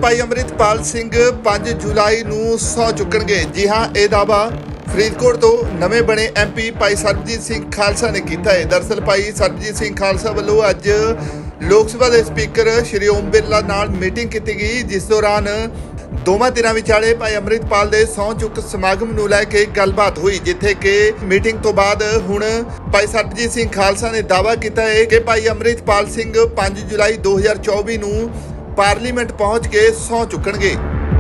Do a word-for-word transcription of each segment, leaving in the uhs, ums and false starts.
भाई अमृतपाल सिंह पांच जुलाई नूं सौ चुकणगे। जी हाँ, यह दावा फरीदकोट तो नवे बने एम पी भाई सरबजीत सिंह खालसा ने किया है। दरअसल भाई सरबजीत सिंह खालसा वालों अज लोक सभा के स्पीकर श्री ओम बिरला नाल मीटिंग की गई, जिस दौरान दोवां धिरां विचाले भाई अमृतपाल दे सौं चुक समागम नूं लैके गलबात हुई, जिथे कि मीटिंग तो बाद हुण भाई सरबजीत सिंह खालसा ने दावा किया है कि भाई अमृतपाल सिंह पांच जुलाई दो हज़ार चौबीस नूं पार्लीमेंट पहुंच के सौं चुकणगे।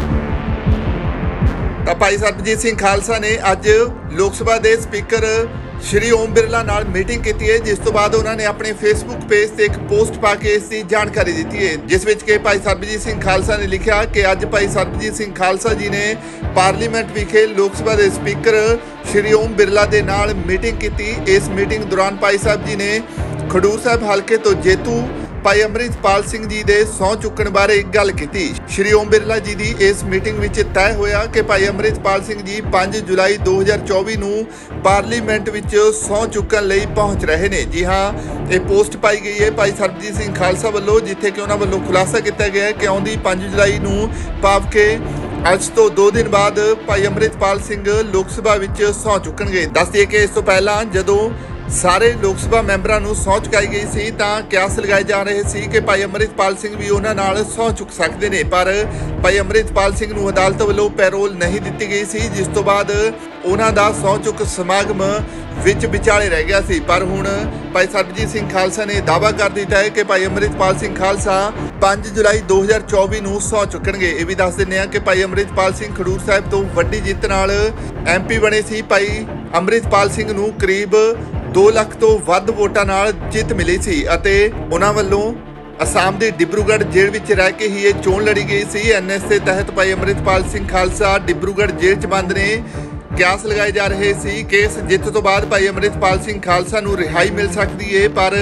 भाई सरबजीत सिंह खालसा ने अज लोक सभा के स्पीकर श्री ओम बिरला नाल मीटिंग की है, जिस तो बाद उन्होंने अपने फेसबुक पेज से एक पोस्ट पा के इसकी जानकारी दी है, जिस विच के भाई सरबजीत सिंह खालसा ने लिखा कि अज भाई सरबजीत सिंह खालसा जी ने पार्लीमेंट विखे लोक सभा के स्पीकर श्री ओम बिरला दे नाल मीटिंग की। इस मीटिंग दौरान भाई साहब जी ने खडूर साहब हल्के तो जेतू भाई अमृतपाल सिंह जी दे सौं चुकण बारे गल की। श्री ओम बिरला जी की इस मीटिंग विच तय होया कि भाई अमृतपाल सिंह जी पांच जुलाई दो हज़ार चौबीस नूं पार्लीमेंट विच सौं चुकण लई पहुंच रहे ने। जी हाँ, ये पोस्ट पाई गई है भाई सरबजीत सिंह खालसा वालों, जिथे कि उन्हां वालों खुलासा किया गया है कि आउंदी पांच जुलाई नूं भाव के अज तो दो दिन बाद भाई अमृतपाल सिंह लोक सभा विच सौं चुकणगे। दस दिए कि इस तो पहला जदों सारे लोक सभा मैंबरां नूं सौं चुकाई गई सी तां क्यास लगाए जा रहे सी कि भाई अमृतपाल सिंह भी उन्हां नाल सौं चुक सकदे ने, पर भाई अमृतपाल सिंह नूं अदालत वल्लों पैरोल नहीं दित्ती गई सी, जिस तो बाद उन्हां दा सौं चुक समागम विच विचाले रह गया सी। पर हुण भाई सरबजीत सिंह खालसा ने दावा कर दिता है कि भाई अमृतपाल सिंह खालसा पांच जुलाई दो हज़ार चौबीस नूं सौं चुकणगे। ये भी दस दिंदे आ कि भाई अमृतपाल सिंह खडूर साहिब तो वड्डी जिੱਤ नाल एम पी बने सी। भाई अमृतपाल सिंह नूं करीब दो ਲੱਖ ਤੋਂ ਵੱਧ ਵੋਟਾਂ ਨਾਲ ਜਿੱਤ ਮਿਲੀ ਸੀ ਅਤੇ ਉਹਨਾਂ ਵੱਲੋਂ ਅਸਾਮ ਦੇ ਡਿਬਰੂਗੜ੍ਹ ਜੇਲ੍ਹ ਵਿੱਚ ਰਹਿ ਕੇ ਹੀ ਇਹ ਚੋਣ ਲੜੀ ਗਈ ਸੀ। ਐਨ ਐਸ ਏ ਤਹਿਤ ਭਾਈ ਅਮਰਿਤਪਾਲ ਸਿੰਘ ਖਾਲਸਾ ਡਿਬਰੂਗੜ੍ਹ ਜੇਲ੍ਹ 'ਚ ਬੰਦ ਨੇ। ਕਿਆਸ ਲਗਾਏ ਜਾ ਰਹੇ ਸੀ ਕਿ ਇਸ ਜਿੱਤ ਤੋਂ ਬਾਅਦ ਭਾਈ ਅਮਰਿਤਪਾਲ ਸਿੰਘ ਖਾਲਸਾ ਨੂੰ ਰਿਹਾਈ ਮਿਲ ਸਕਦੀ ਹੈ, ਪਰ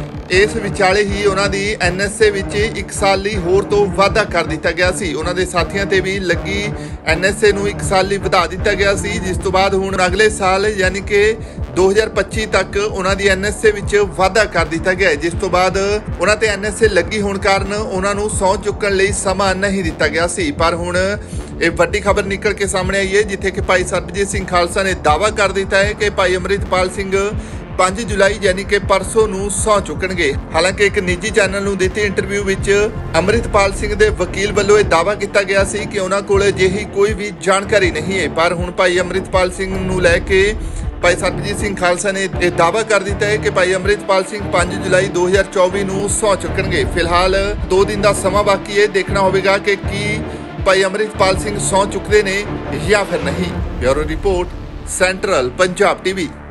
ਇਸ ਵਿਚਾਲੇ ਹੀ ਉਹਨਾਂ ਦੀ ਐਨ ਐਸ ਏ ਵਿੱਚ ਇੱਕ ਸਾਲ ਲਈ ਹੋਰ ਤੋਂ ਵਾਧਾ ਕਰ ਦਿੱਤਾ ਗਿਆ ਸੀ। ਉਹਨਾਂ ਦੇ ਸਾਥੀਆਂ ਤੇ ਵੀ ਲੱਗੀ ਐਨ ਐਸ ਏ ਨੂੰ ਇੱਕ ਸਾਲ ਲਈ ਵਧਾ ਦਿੱਤਾ ਗਿਆ ਸੀ, ਜਿਸ ਤੋਂ ਬਾਅਦ ਹੁਣ ਅਗਲੇ ਸਾਲ ਯਾਨੀ ਕਿ दो हज़ार पच्ची तक उन्हां दी एन एस ए विच वाधा कर दिता गया, जिस तो बाद उन्हां ते एन एस ए लगी होण कारण उन्हां नूं सौं चुकण लई समा नहीं दिता गया सी। पर हुण ये वड्डी खबर निकल के सामने आई है, जिथे कि भाई सरबजीत सिंह खालसा ने दावा कर दिता है कि भाई अमृतपाल सिंह पांच जुलाई यानी कि परसों नूं सौं चुकणगे। हालांकि एक निजी चैनल नूं दित्ती इंटरव्यू विच अमृतपाल सिंह दे वकील वल्लों यह दावा किया गया सी कि उन्हां कोल अजिही कोई भी जानकारी नहीं है। पर हुण भाई अमृतपाल सिंह नूं लैके भाई सरबजीत सिंह खालसा ने यह दावा कर दिता है कि भाई अमृतपाल सिंह पांच जुलाई दो हज़ार चौबीस नूं सौं चुकणगे। फिलहाल दो दिन का समा बाकी है, देखना होगा कि की भाई अमृतपाल सिंह सौं चुकते ने या फिर नहीं। Bureau report central Punjab TV.